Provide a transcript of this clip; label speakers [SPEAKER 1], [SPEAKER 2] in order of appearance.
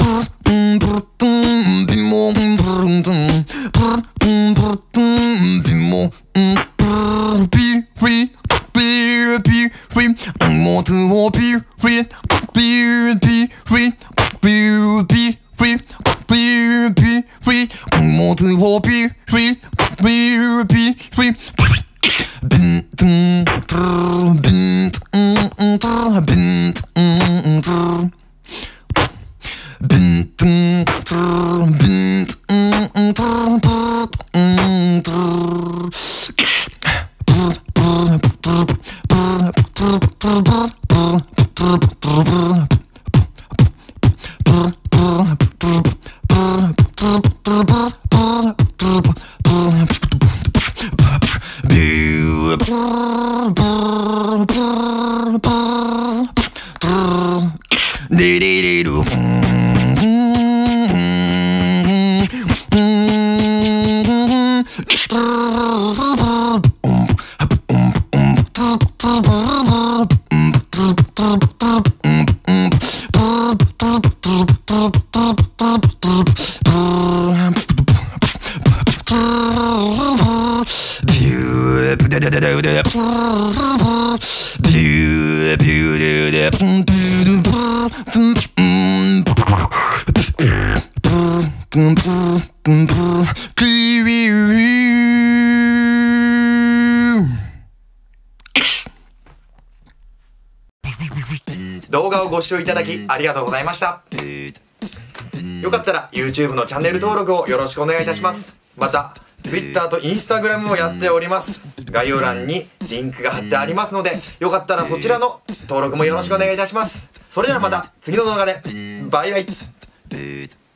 [SPEAKER 1] 動画をご視聴いただきありがとうございました。よかったら YouTube のチャンネル登録をよろしくお願いいたします。また Twitter と Instagram もやっております。概要欄にリンクが貼ってありますので、よかったらそちらの登録もよろしくお願いいたします。それではまた次の動画でバイバイ。